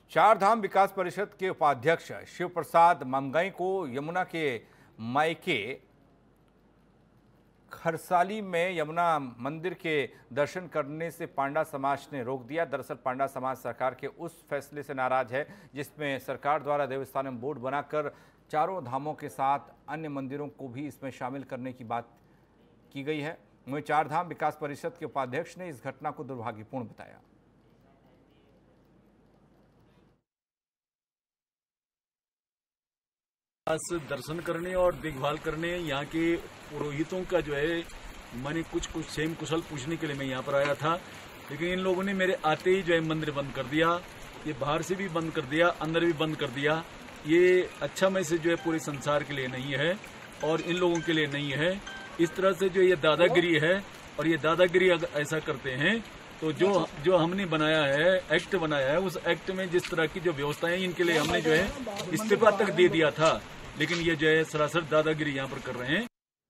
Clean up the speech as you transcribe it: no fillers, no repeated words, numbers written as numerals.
चार धाम विकास परिषद के उपाध्यक्ष शिव प्रसाद ममगई को यमुना के मायके खरसाली में यमुना मंदिर के दर्शन करने से पांडा समाज ने रोक दिया। दरअसल पांडा समाज सरकार के उस फैसले से नाराज है जिसमें सरकार द्वारा देवस्थानम बोर्ड बनाकर चारों धामों के साथ अन्य मंदिरों को भी इसमें शामिल करने की बात की गई है। वहीं चार धाम विकास परिषद के उपाध्यक्ष ने इस घटना को दुर्भाग्यपूर्ण बताया। दर्शन करने और देखभाल करने यहाँ के पुरोहितों का जो है मैंने कुछ क्षेम कुशल पूछने के लिए मैं यहाँ पर आया था, लेकिन इन लोगों ने मेरे आते ही जो है मंदिर बंद कर दिया। ये बाहर से भी बंद कर दिया, अंदर भी बंद कर दिया। ये अच्छा मैसेज जो है पूरे संसार के लिए नहीं है और इन लोगों के लिए नहीं है। इस तरह से जो ये दादागिरी है और ये दादागिरी अगर ऐसा करते हैं तो जो हमने बनाया है, एक्ट बनाया है, उस एक्ट में जिस तरह की जो व्यवस्थाएं इनके लिए हमने जो है इस्तीफा तक दे दिया था, लेकिन ये जो है सरासर दादागिरी यहाँ पर कर रहे हैं।